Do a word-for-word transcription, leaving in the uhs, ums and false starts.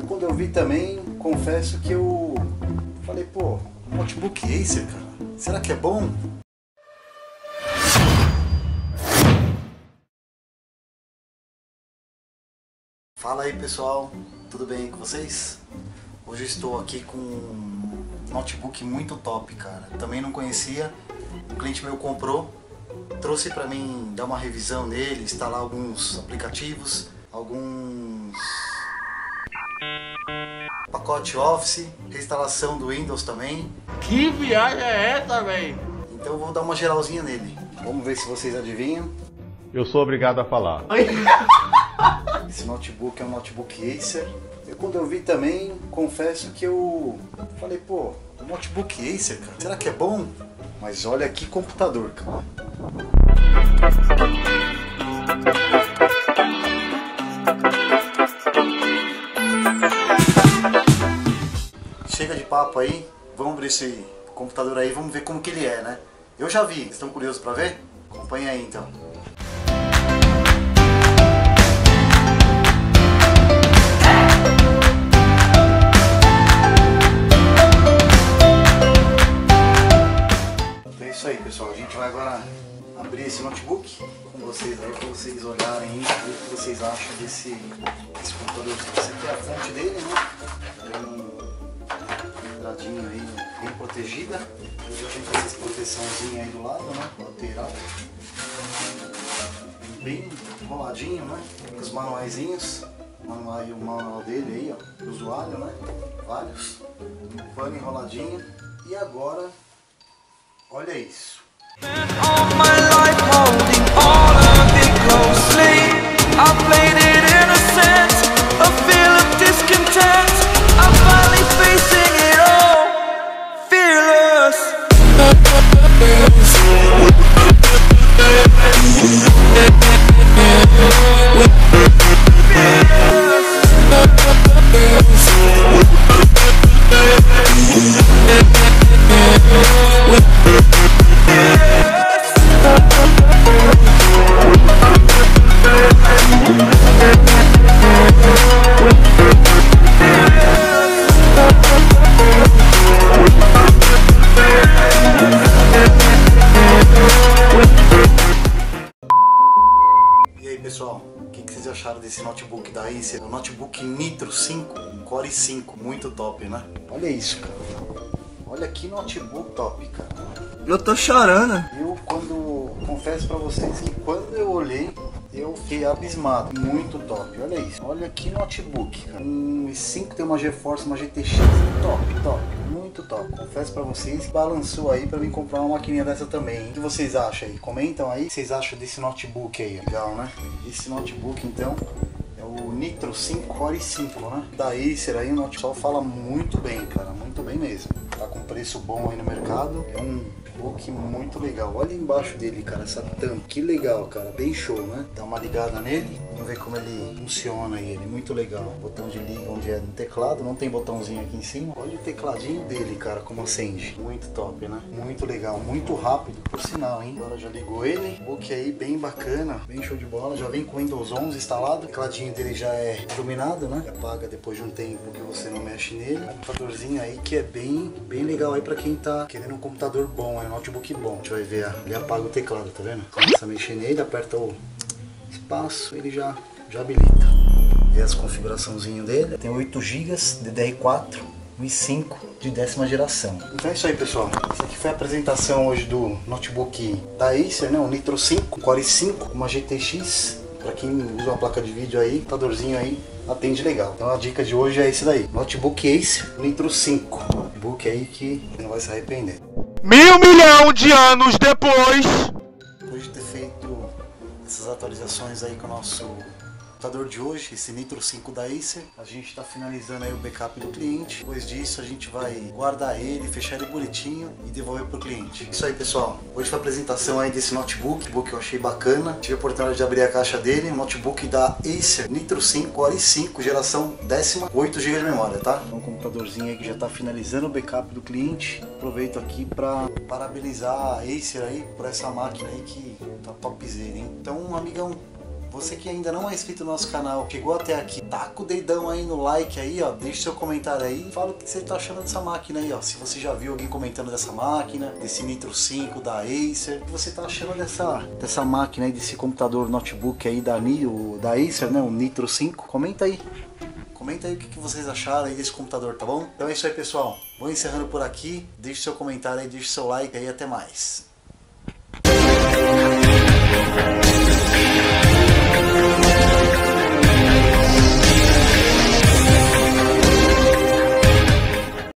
Quando eu vi também, confesso que eu falei, pô, notebook Acer, cara, será que é bom? Fala aí pessoal, tudo bem com vocês? Hoje eu estou aqui com um notebook muito top, cara. Também não conhecia, um cliente meu comprou, trouxe pra mim dar uma revisão nele, instalar alguns aplicativos, alguns pacote Office, reinstalação do Windows também. Que viagem é essa, velho? Então eu vou dar uma geralzinha nele. Vamos ver se vocês adivinham. Eu sou obrigado a falar. Esse notebook é um notebook Acer. Eu, quando eu vi também, confesso que eu falei, pô, um notebook Acer, cara, será que é bom? Mas olha que computador, cara. Chega de papo aí, vamos abrir esse computador aí, vamos ver como que ele é, né? Eu já vi, estão curiosos pra ver? Acompanha aí então. É isso aí pessoal, a gente vai agora abrir esse notebook com vocês aí, para vocês olharem e ver o que vocês acham desse, desse computador. Essa aqui é a fonte dele, né? Tem um quadradinho aí bem protegida. Eu já tenho essa proteçãozinha aí do lado, né? Lateral. Bem enroladinho, né? Com os manuaizinhos. O manual, o manual dele aí, ó, do usuário, né? Vários. Um pano enroladinho. E agora, olha isso. Pessoal, o que, que vocês acharam desse notebook da Acer? O notebook Nitro cinco, um Core i cinco, muito top, né? Olha isso, cara. Olha que notebook top, cara. Eu tô chorando. Eu, quando, confesso pra vocês que quando eu olhei, eu fiquei abismado. Muito top, olha isso. Olha que notebook, cara. Um i cinco tem uma GeForce, uma G T X, top, top. Muito top. Confesso pra vocês que balançou aí pra mim comprar uma maquininha dessa também, hein? O que vocês acham aí? Comentam aí o que vocês acham desse notebook aí. Legal, né? Esse notebook, então, é o Nitro cinco Core i cinco, né? Da Acer aí, o notebook fala muito bem, cara. Muito bem mesmo. Tá com preço bom aí no mercado. É um notebook muito legal. Olha embaixo dele, cara, essa tampa. Que legal, cara. Bem show, né? Dá uma ligada nele. Vamos ver como ele funciona aí. Ele muito legal. Botão de liga onde é no teclado. Não tem botãozinho aqui em cima. Olha o tecladinho dele, cara, como acende. Muito top, né? Muito legal. Muito rápido, por sinal, hein? Agora já ligou ele. Book aí bem bacana. Bem show de bola. Já vem com o Windows onze instalado. O tecladinho dele já é iluminado, né? Apaga depois de um tempo que você não mexe nele. Um computadorzinho aí que é bem, bem legal aí pra quem tá querendo um computador bom, é um notebook bom. A gente vai ver, ele apaga o teclado, tá vendo? Começa a mexer nele, aperta o espaço, ele já, já habilita. Vê as configuraçãozinho dele. Tem oito gigas, D D R quatro, um i cinco de décima geração. Então é isso aí, pessoal. Essa aqui foi a apresentação hoje do notebook da Acer, né? O Nitro cinco, Core i cinco, uma G T X. Pra quem usa uma placa de vídeo aí, computadorzinho aí, atende legal. Então a dica de hoje é esse daí. Notebook Acer Nitro cinco. Notebook aí que não vai se arrepender. Mil milhão de anos depois, Depois de ter feito essas atualizações aí com o nosso computador de hoje, esse Nitro cinco da Acer, a gente está finalizando aí o backup do cliente. Depois disso a gente vai guardar ele, fechar ele bonitinho e devolver pro cliente. Isso aí, pessoal. Hoje foi a apresentação aí desse notebook, notebook que eu achei bacana. Tive a oportunidade de abrir a caixa dele, um notebook da Acer Nitro cinco Core i cinco, geração décima, oito gigas de memória, tá? É um computadorzinho aí que já está finalizando o backup do cliente. Aproveito aqui para parabenizar a Acer aí por essa máquina aí que tá topzera, hein? Então, amigão, Você que ainda não é inscrito no nosso canal, chegou até aqui, taca o dedão aí no like aí, ó, deixa seu comentário aí, fala o que você tá achando dessa máquina aí, ó, se você já viu alguém comentando dessa máquina, desse Nitro cinco da Acer, o que você tá achando dessa, dessa máquina aí, desse computador notebook aí da, da Acer, né, o Nitro cinco, comenta aí. Comenta aí o que vocês acharam aí desse computador, tá bom? Então é isso aí, pessoal. Vou encerrando por aqui. Deixe seu comentário aí, deixe seu like aí, até mais.